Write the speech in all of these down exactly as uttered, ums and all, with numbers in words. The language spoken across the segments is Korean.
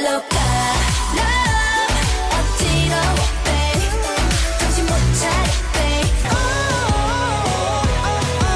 가 Love 어지러워 babe 정신 못 차려 babe oh, oh, oh,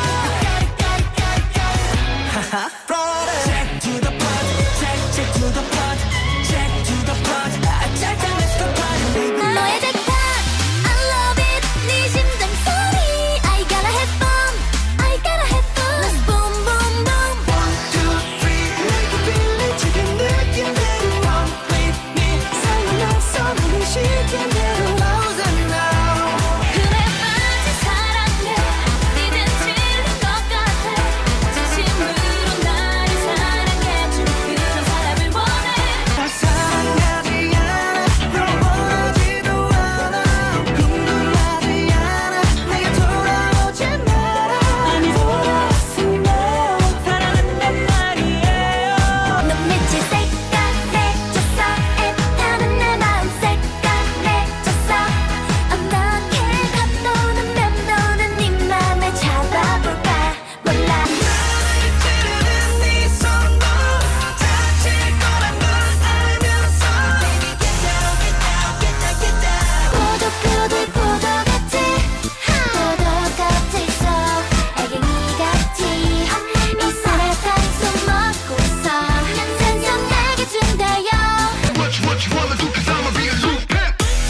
oh, oh. Check to the front check check to the front check to the front 아 check check let's go party baby 너의 잭팟 I love it 네 심장 소리 I gotta have fun I gotta have fun Let's boom boom boom One two three make a feeling 지금 느낌대로 Come with me 살려난 서로를 시간대로 Close and now 그래 빠진 사랑해 어디든 질린 것 같아 진심으로 나를 사랑해줄 그런 사람을 원해 날 사랑하지 않아 널 원하지도 않아 궁금하지 않아 내게 돌아오지 마라 아니 돌아왔으면 사랑한단 말이에요 넌 미칠 색깔내줬어 애타는 내 마음 색깔내줬어 어떻게 겉도는 맴도는 네 맘을 잡아볼까 몰라 찌르는 네 손도 다칠 거란 걸 알면서 Baby get down get down get down get down 포도표들 포도같이 포도같이 있어 애기같이 이 사탕 속 먹고서 생선 내게 준대요 What you, what you wanna do, cause I'ma be a loop pimp.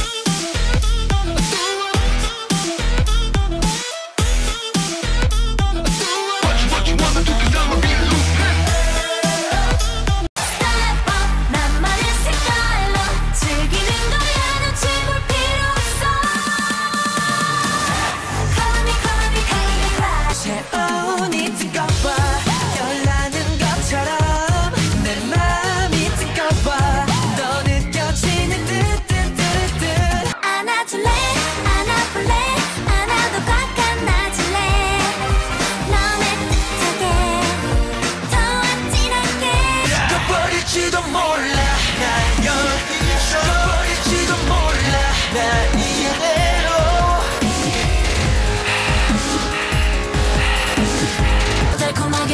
What you, what you wanna do, cause I'ma be a loop pimp. Step up 나만의 색깔로 즐기는 거야 눈치 볼 필요 없어 Call me call me call me cry 새로운 이 뜨거워 열나는 것처럼 내 맘이 뜨거워 너 느껴지는 듯듯듯듯 안아줄래 안아볼래 안아도 꽉 안아줄래 너의 뜻하게 더 진하게 꺼버릴지도 몰라 날 꺼버릴지도 몰라 날 이대로 달콤한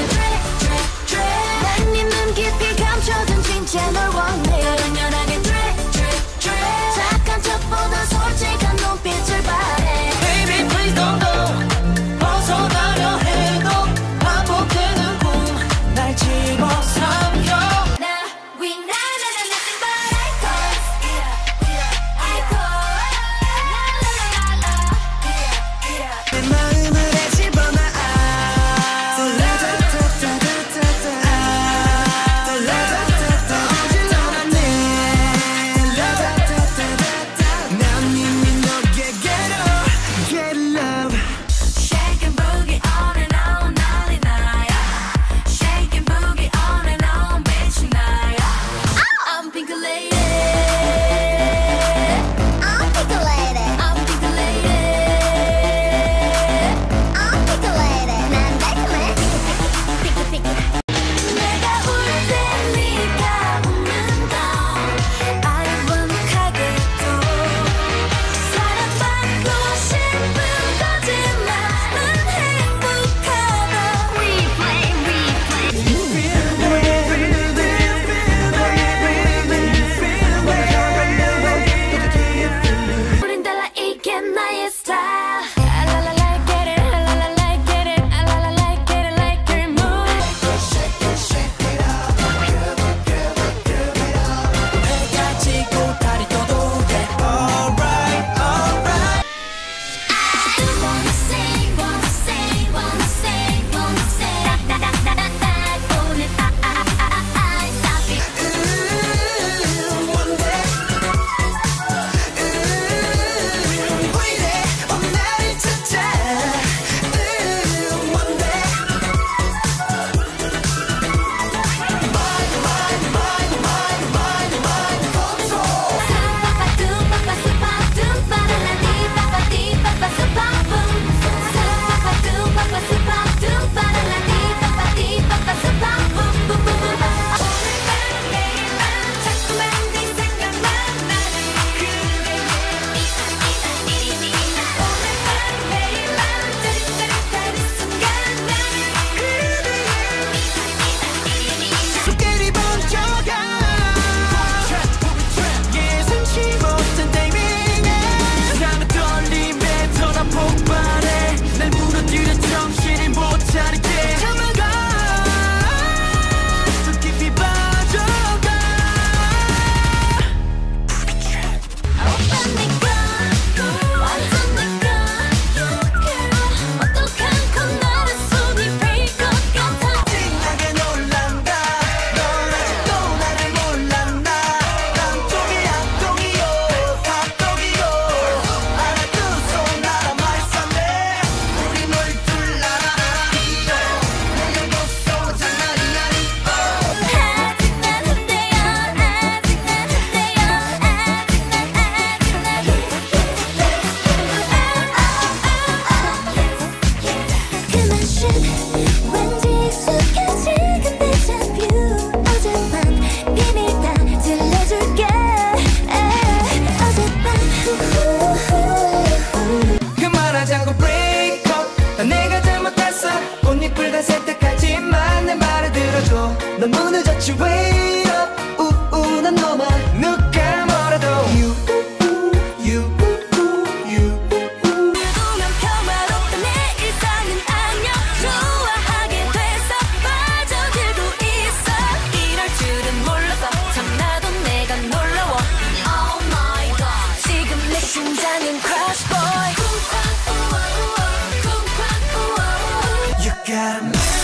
너무 늦었지 wait up 우우 난 너만 누가 뭐래도 You You You 누구면 평화롭다 내 일상은 안녕 좋아하게 돼서 빠져들고 있어 이럴 줄은 몰라서 참 나도 내가 놀라워 Oh my god 지금 내 심장은 crush boy 쿵쾅 우와 우와 쿵쾅 우와 우와 You got a